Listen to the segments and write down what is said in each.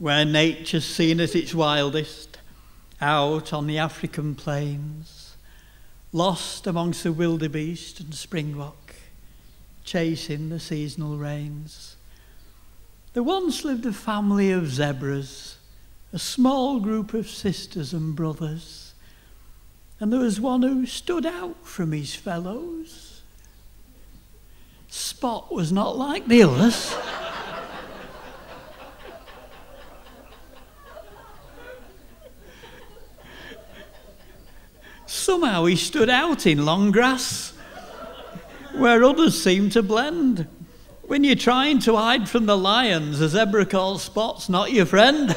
where nature's seen at its wildest, out on the African plains, lost amongst the wildebeest and springbok, chasing the seasonal rains. There once lived a family of zebras, a small group of sisters and brothers, and there was one who stood out from his fellows. Spot was not like the others. Somehow he stood out in long grass, where others seemed to blend. When you're trying to hide from the lions, a zebra calls Spot's not your friend.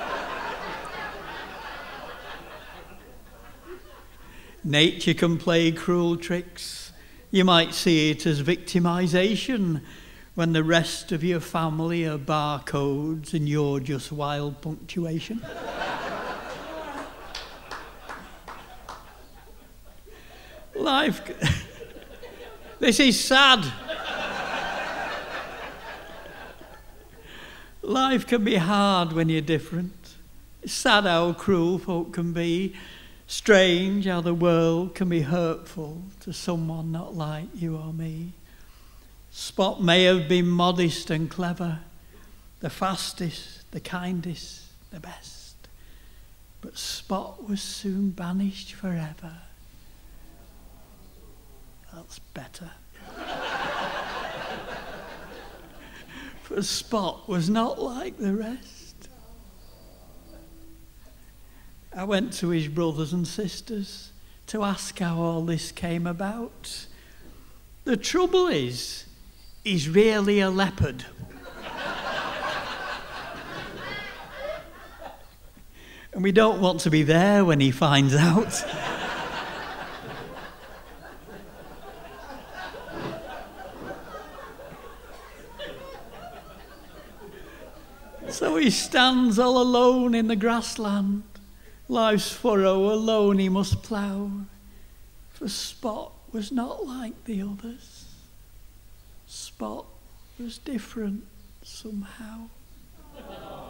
Nature can play cruel tricks. You might see it as victimization when the rest of your family are barcodes and you're just wild punctuation. Life, this is sad. Life can be hard when you're different. It's sad how cruel folk can be. Strange how the world can be hurtful to someone not like you or me. Spot may have been modest and clever, the fastest, the kindest, the best. But Spot was soon banished forever. That's better. For Spot was not like the rest. I went to his brothers and sisters to ask how all this came about. The trouble is, he's really a leopard. And we don't want to be there when he finds out. So he stands all alone in the grassland. Life's furrow alone he must plough. For Spot was not like the others. Spot was different somehow.